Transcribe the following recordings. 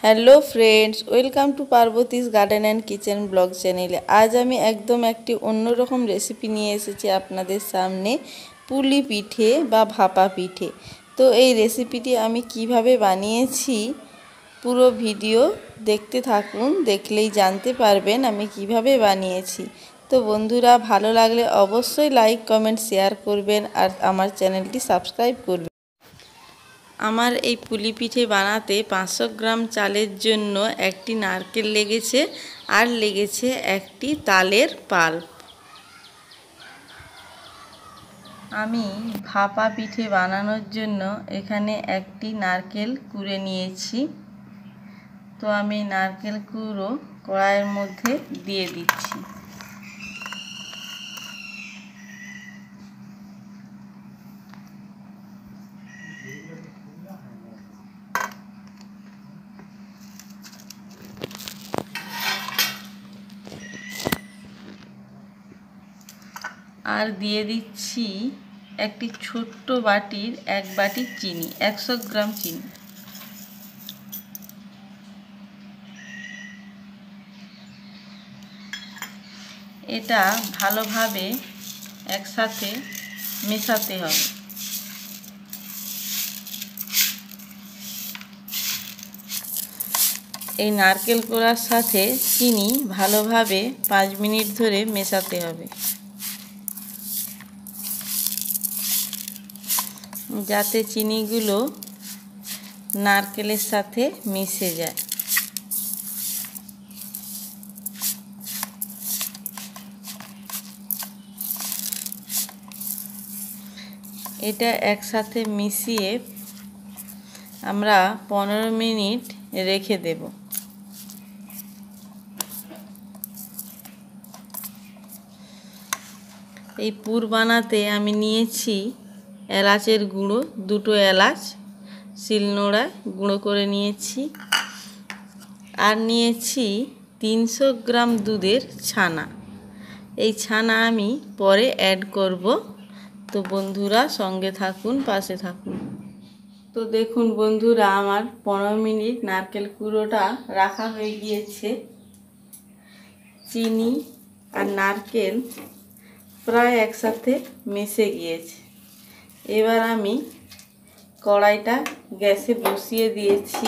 Hello friends, welcome to Parvati's garden and kitchen blog চ্যানেলে। আজ আমি একদম একটি অন্যরকম রেসিপি নিয়ে এসেছি আপনাদের সামনে, পুলি পিঠে বা ভাপা পিঠে। তো এই রেসিপিটি আমি কিভাবে বানিয়েছি পুরো ভিডিও দেখতে থাকুন, দেখলেই জানতে পারবেন আমি কিভাবে বানিয়েছি। তো বন্ধুরা, ভালো লাগলে অবশ্যই লাইক কমেন্ট শেয়ার করবেন আর আমার চ্যানেলটি সাবস্ক্রাইব করবেন। আমার এই পুলি পিঠে বানাতে 500 গ্রাম চালের জন্য একটি নারকেল লেগেছে আর লেগেছে একটি তালের পাল্প। আমি ভাপা পিঠে বানানোর জন্য এখানে একটি নারকেল কুড়ে নিয়েছি। তো আমি নারকেল কুড়ো কড়াইয়ের মধ্যে দিয়ে দিচ্ছি। আর দিয়ে দিচ্ছি একটি ছোট্ট বাটির 1 বাটি চিনি, 100 গ্রাম চিনি। এটা ভালোভাবে একসাথে মেশাতে হবে। এই নারকেল কোড়ার সাথে চিনি ভালোভাবে 5 মিনিট ধরে মেশাতে হবে, যাতে চিনিগুলো নারকেলের সাথে মিশে যায়। এটা একসাথে মিশিয়ে আমরা 15 মিনিট রেখে দেব। এই পুর বানাতে আমি নিয়েছি এলাচের গুঁড়ো, 2টো এলাচ শিলনোড়ায় গুঁড়ো করে নিয়েছি, আর নিয়েছি 300 গ্রাম দুধের ছানা। এই ছানা আমি পরে অ্যাড করব। তো বন্ধুরা, সঙ্গে থাকুন, পাশে থাকুন। তো দেখুন বন্ধুরা, আমার 15 মিনিট নারকেল কুড়োটা রাখা হয়ে গিয়েছে। চিনি আর নারকেল প্রায় একসাথে মিশে গিয়েছে। এবার আমি কড়াইটা গ্যাসে বসিয়ে দিয়েছি।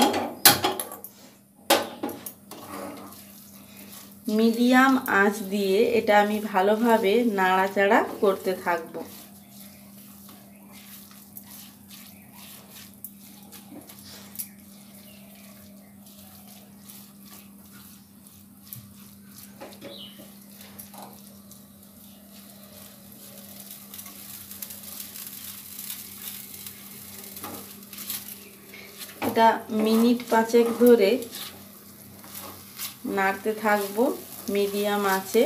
মিডিয়াম আঁচ দিয়ে এটা আমি ভালোভাবে নাড়াচাড়া করতে থাকবো। এটা মিনিট 5 ধরে নাড়তে থাকবো মিডিয়াম আঁচে।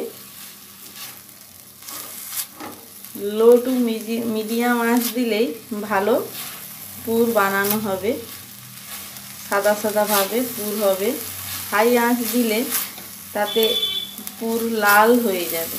লো টু মিডিয়াম আঁচ দিলেই ভালো পুর বানানো হবে, সাদা সাদা ভাবে পুর হবে। হাই আঁচ দিলে তাতে পুর লাল হয়ে যাবে।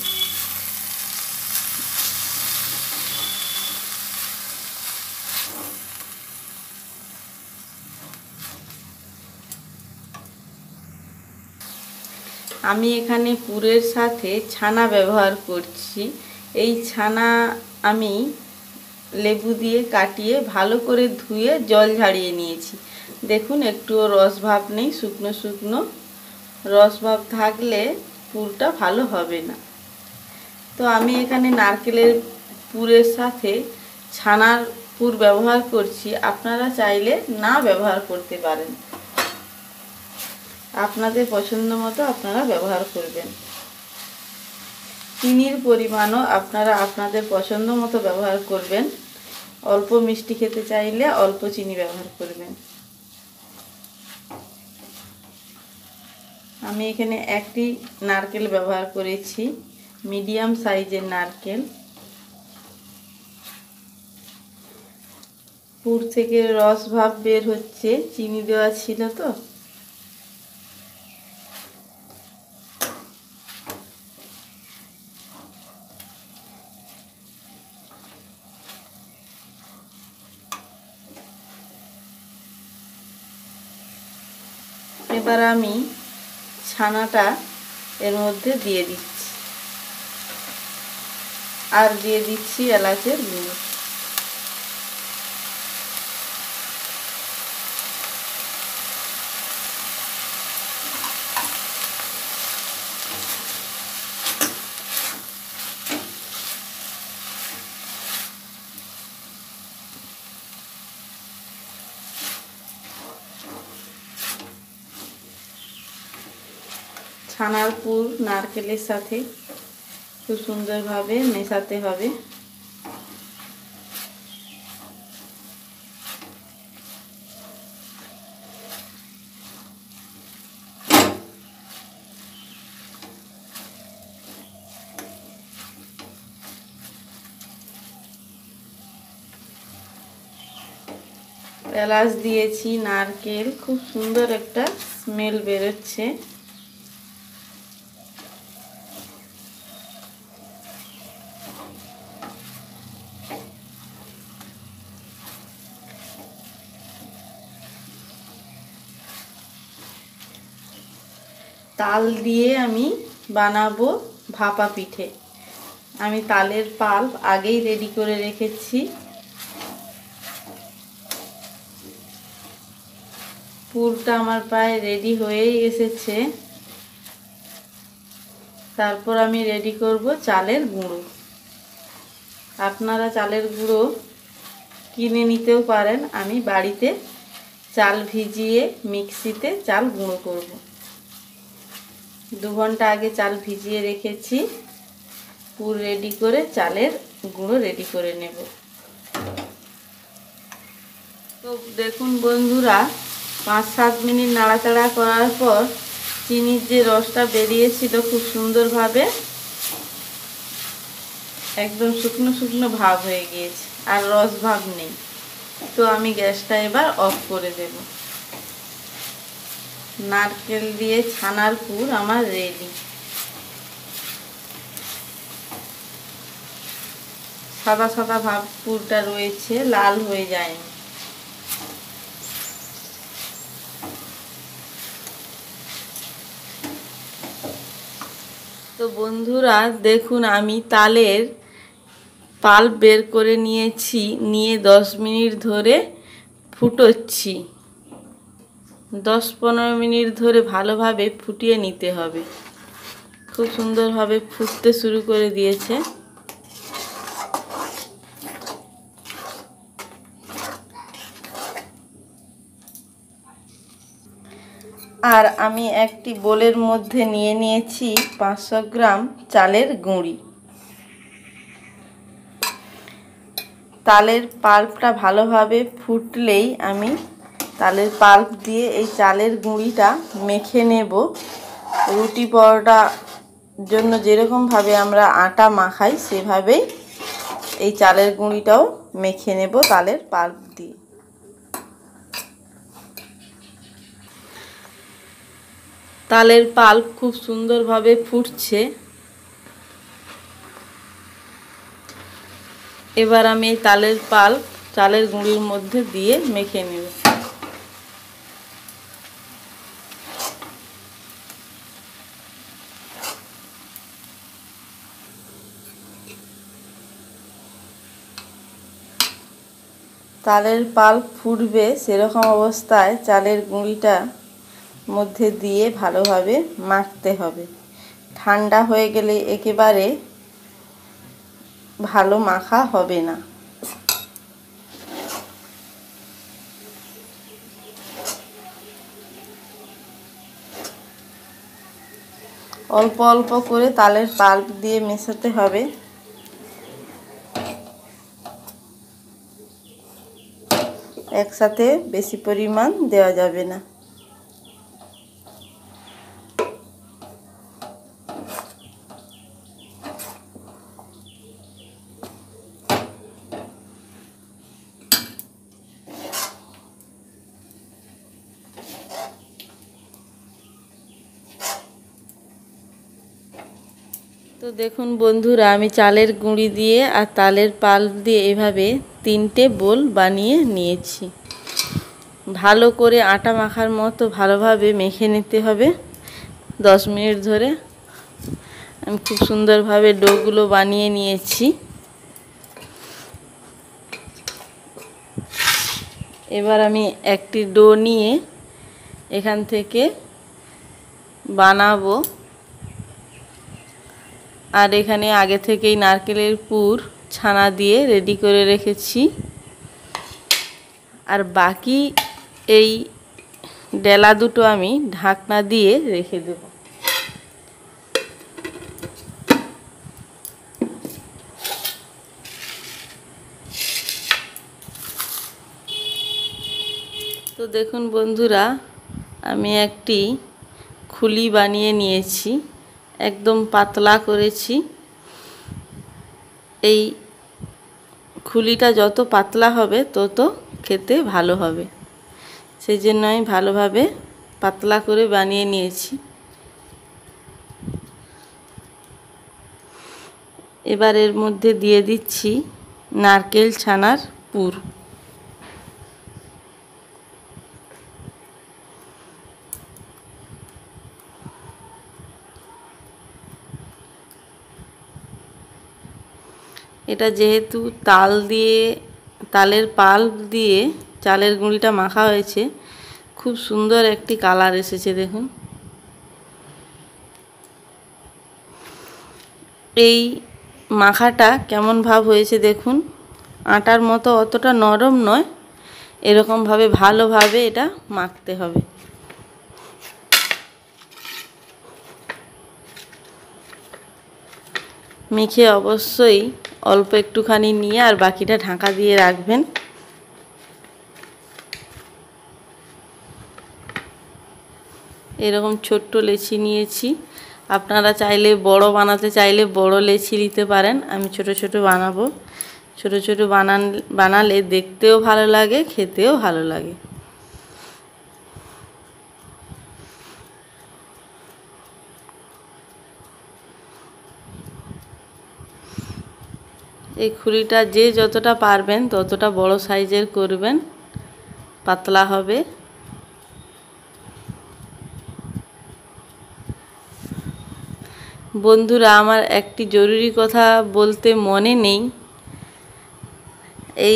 আমি এখানে পুরের সাথে ছানা ব্যবহার করছি। এই ছানা আমি লেবু দিয়ে কাটিয়ে ভালো করে ধুয়ে জল ঝাড়িয়ে নিয়েছি। দেখুন, একটুও রস ভাব নেই, শুকনো শুকনো। রস ভাব থাকলে পুরটা ভালো হবে না। তো আমি এখানে নারকেলের পুরের সাথে ছানার পুর ব্যবহার করছি। আপনারা চাইলে না ব্যবহার করতে পারেন, আপনাদের পছন্দ মতো আপনারা ব্যবহার করবেন। চিনির পরিমাণও আপনারা আপনাদের পছন্দ মতো ব্যবহার করবেন। অল্প মিষ্টি খেতে চাইলে অল্প চিনি ব্যবহার করবেন। আমি এখানে একটি নারকেল ব্যবহার করেছি, মিডিয়াম সাইজের নারকেল। পুর থেকে রস ভাব বের হচ্ছে, চিনি দেওয়া ছিল তো। এবার আমি ছানাটা এর মধ্যে দিয়ে দিচ্ছি আর দিয়ে দিচ্ছি এলাচের গুঁড়ো। ছানার পুর নারকেলের সাথে খুব সুন্দরভাবে মেশাতে হবে। এলাচ দিয়েছি, নারকেল, খুব সুন্দর একটা স্মেল বেরোচ্ছে। তাল দিয়ে আমি বানাবো ভাপা পিঠে। আমি তালের পাল্প আগেই রেডি করে রেখেছি। পুরটা আমার প্রায় রেডি হয়েই এসেছে। তারপর আমি রেডি করব চালের গুঁড়ো। আপনারা চালের গুঁড়ো কিনে নিতেও পারেন। আমি বাড়িতে চাল ভিজিয়ে মিক্সিতে চাল গুঁড়ো করব। 2 ঘন্টা আগে চাল ভিজিয়ে রেখেছি। পুর রেডি করে চালের গুঁড়ো রেডি করে নেব। তো দেখুন বন্ধুরা, 5-7 মিনিট নাড়াচাড়া করার পর চিনির যে রসটা বেরিয়েছিল খুব সুন্দরভাবে একদম শুকনো শুকনো ভাব হয়ে গিয়েছে, আর রস ভাব নেই। তো আমি গ্যাসটা এবার অফ করে দেব। নারকেল দিয়ে ছানার পুর আমার রেডি। সাদা সাদা ভাব পুরটা রয়েছে, লাল হয়ে যায়নি। তো বন্ধুরা দেখুন, আমি তালের পাল্প বের করে নিয়েছি, নিয়ে 10 মিনিট ধরে ফুটোচ্ছি। 10-15 মিনিট ধরে ভালোভাবে ফুটিয়ে নিতে হবে। খুব সুন্দরভাবে ফুটতে শুরু করে দিয়েছে। আর আমি একটি বোলের মধ্যে নিয়ে নিয়েছি 500 গ্রাম চালের গুঁড়ি। তালের পাল্পটা ভালোভাবে ফুটলেই আমি তালের পাল্প দিয়ে এই চালের গুঁড়িটা মেখে নেব। রুটি পরোটার জন্য যেরকমভাবে আমরা আটা মাখাই সেভাবেই এই চালের গুঁড়িটাও মেখে নেব তালের পাল্প দিয়ে। তালের পাল্প খুব সুন্দরভাবে ফুটছে। এবার আমি এই তালের পাল্প চালের গুঁড়ির মধ্যে দিয়ে মেখে নেব। তালের পাল্প ফুটবে সেরকম অবস্থায় চালের গুঁড়িটা মধ্যে দিয়ে ভালোভাবে মাখতে হবে। ঠান্ডা হয়ে গেলে একেবারে ভালো মাখা হবে না। অল্প অল্প করে তালের পাল্প দিয়ে মেশাতে হবে। একসাথে বেশি পরিমাণ দেওয়া যাবে না। তো দেখুন বন্ধুরা, আমি চালের গুঁড়ি দিয়ে আর তালের পাল্প দিয়ে এভাবে 3টে বোল বানিয়ে নিয়েছি। ভালো করে আটা মাখার মতো ভালোভাবে মেখে নিতে হবে 10 মিনিট ধরে। আমি খুব সুন্দরভাবে ডোগুলো বানিয়ে নিয়েছি। এবার আমি একটি ডো নিয়ে এখান থেকে বানাবো। আর এখানে আগে থেকেই নারকেলের পুর ছানা দিয়ে রেডি করে রেখেছি। আর বাকি এই ডেলা দুটো আমি ঢাকনা দিয়ে রেখে দেব। তো দেখুন বন্ধুরা, আমি একটি খুলি বানিয়ে নিয়েছি, একদম পাতলা করেছি। এই খুলিটা যত পাতলা হবে তত খেতে ভালো হবে, সেই জন্য আমি ভালোভাবে পাতলা করে বানিয়ে নিয়েছি। এবার এর মধ্যে দিয়ে দিচ্ছি নারকেল ছানার পুর। এটা যেহেতু তালের পাল্প দিয়ে চালের গুঁড়িটা মাখা হয়েছে, খুব সুন্দর একটি কালার এসেছে দেখুন। এই মাখাটা কেমন ভাব হয়েছে দেখুন, আটার মতো অতটা নরম নয়, এরকমভাবে ভালোভাবে এটা মাখতে হবে। মেখে অবশ্যই অল্প একটুখানি নিয়ে আর বাকিটা ঢাকা দিয়ে রাখবেন। এরকম ছোট্ট লেচি নিয়েছি, আপনারা চাইলে বড় বানাতে চাইলে বড় লেচি নিতে পারেন। আমি ছোট ছোট বানাবো। ছোট ছোট বানালে দেখতেও ভালো লাগে, খেতেও ভালো লাগে। এই খুলিটা যে যতটা পারবেন ততটা বড় সাইজের করবেন, পাতলা হবে। বন্ধুরা, আমার একটি জরুরি কথা বলতে মনে নেই। এই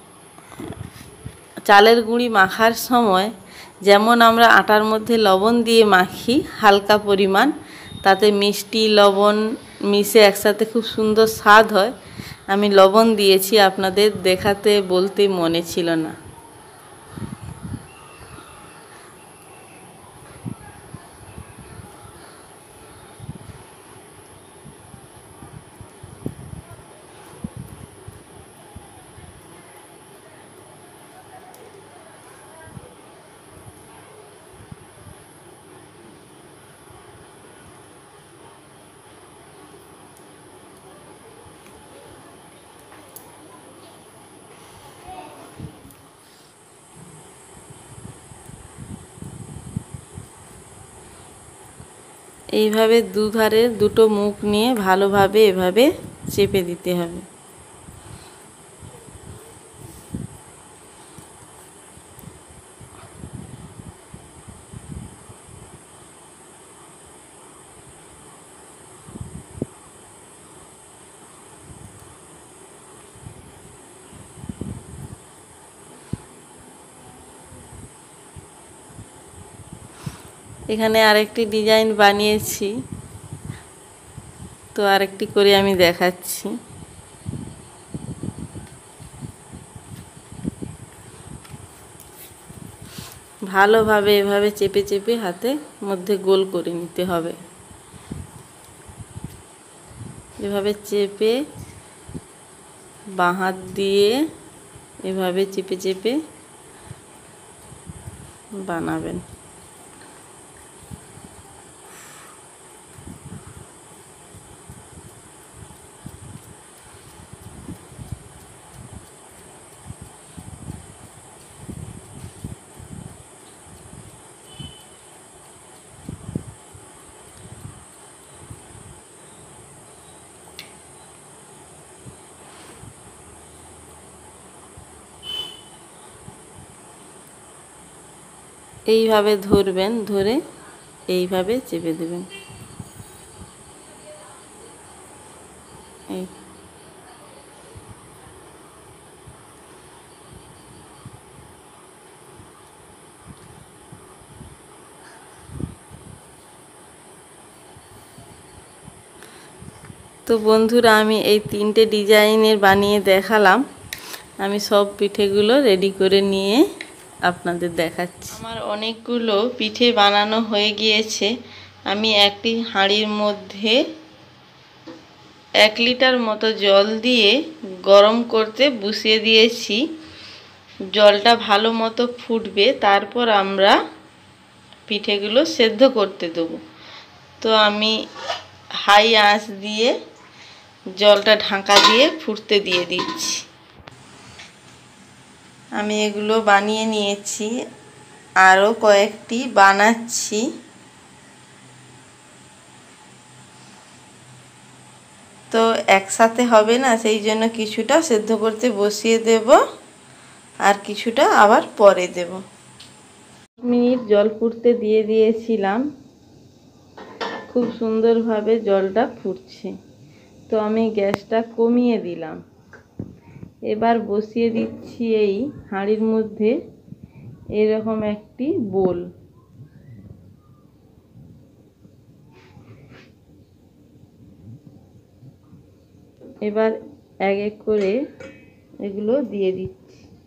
চালের গুঁড়ি মাখার সময় যেমন আমরা আটার মধ্যে লবণ দিয়ে মাখি হালকা পরিমাণ, তাতে মিষ্টি লবণ মিশে একসাথে খুব সুন্দর স্বাদ হয়। আমি লবণ দিয়েছি, আপনাদের দেখাতে বলতে মনে ছিল না। এইভাবে দুধারের দুটো মুখ নিয়ে ভালোভাবে এভাবে চেপে দিতে হবে। এখানে আরেকটি ডিজাইন বানিয়েছি, তো আরেকটি করে আমি দেখাচ্ছি। ভালোভাবে এভাবে চেপে চেপে হাতে মধ্যে গোল করে নিতে হবে। এভাবে চেপে বাঁ হাত দিয়ে এভাবে চেপে চেপে বানাবেন। এইভাবে ধরবেন, ধরে এইভাবে চেপে দেবেন। এই তো বন্ধুরা, আমি এই 3টে ডিজাইনের বানিয়ে দেখালাম। আমি সব পিঠেগুলো রেডি করে নিয়ে আপনাদের দেখাচ্ছি। আমার অনেকগুলো পিঠে বানানো হয়ে গিয়েছে। আমি একটি হাঁড়ির মধ্যে 1 লিটার মতো জল দিয়ে গরম করতে বসিয়ে দিয়েছি। জলটা ভালো মতো ফুটবে, তারপর আমরা পিঠেগুলো সেদ্ধ করতে দেবো। তো আমি হাই আঁচ দিয়ে জলটা ঢাকা দিয়ে ফুটতে দিয়ে দিচ্ছি। আমি এগুলো বানিয়ে নিয়েছি, আরও কয়েকটি বানাচ্ছি। তো একসাথে হবে না, সেই জন্য কিছুটা সেদ্ধ করতে বসিয়ে দেব আর কিছুটা আবার পরে দেব। 1 মিনিট জল ফুটতে দিয়ে দিয়েছিলাম, খুব সুন্দরভাবে জলটা ফুটছে। তো আমি গ্যাসটা কমিয়ে দিলাম। এবার বসিয়ে দিচ্ছি এই হাঁড়ির মধ্যে এরকম একটি বোল। এবার এক এক করে এগুলো দিয়ে দিচ্ছি।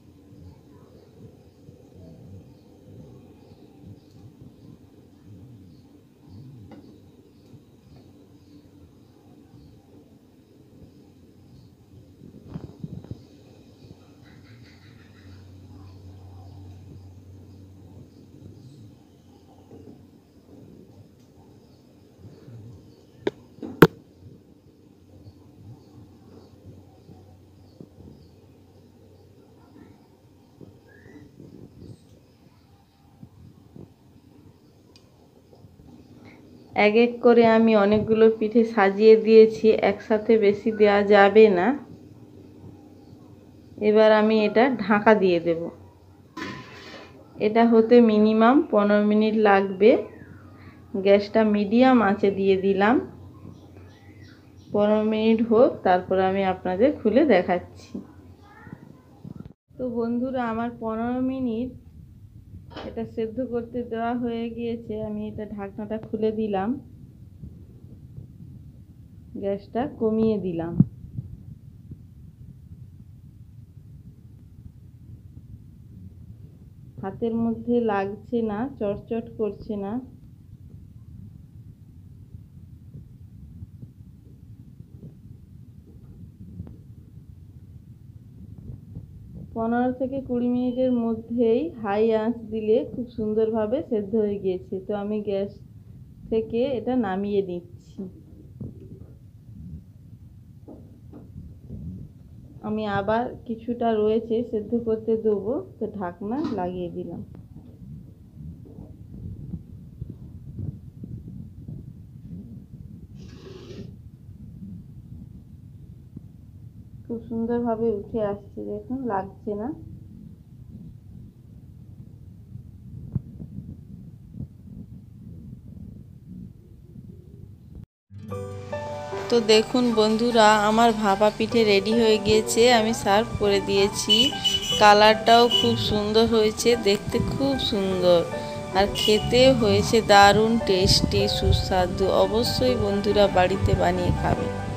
এক এক করে আমি অনেকগুলো পিঠে সাজিয়ে দিয়েছি, একসাথে বেশি দেওয়া যাবে না। এবার আমি এটা ঢাকা দিয়ে দেব। এটা হতে মিনিমাম 15 মিনিট লাগবে। গ্যাসটা মিডিয়াম আঁচে দিয়ে দিলাম। 15 মিনিট হোক, তারপর আমি আপনাদের খুলে দেখাচ্ছি। তো বন্ধুরা, আমার 15 মিনিট এটা সেদ্ধ করতে দেওয়া হয়ে গিয়েছে। আমি এটা ঢাকনাটা খুলে দিলাম, গ্যাসটা কমিয়ে দিলাম। হাতের মধ্যে লাগছে না, চটচট করছে না। পনেরো থেকে 20 মিনিটের মধ্যেই হাই আঁচ দিলে খুব সুন্দরভাবে সেদ্ধ হয়ে গিয়েছে। তো আমি গ্যাস থেকে এটা নামিয়ে নিচ্ছি। আমি আবার কিছুটা রয়েছে সেদ্ধ করতে দেবো, তো ঢাকনা লাগিয়ে দিলাম। খুব সুন্দরভাবে উঠে আসছে, দেখুন, লাগছে না। তো দেখুন বন্ধুরা, আমার ভাপা পিঠে রেডি হয়ে গিয়েছে। আমি সার্ভ করে দিয়েছি। কালারটাও খুব সুন্দর হয়েছে, দেখতে খুব সুন্দর, আর খেতে হয়েছে দারুণ টেস্টি, সুস্বাদু। অবশ্যই বন্ধুরা বাড়িতে বানিয়ে খাবেন।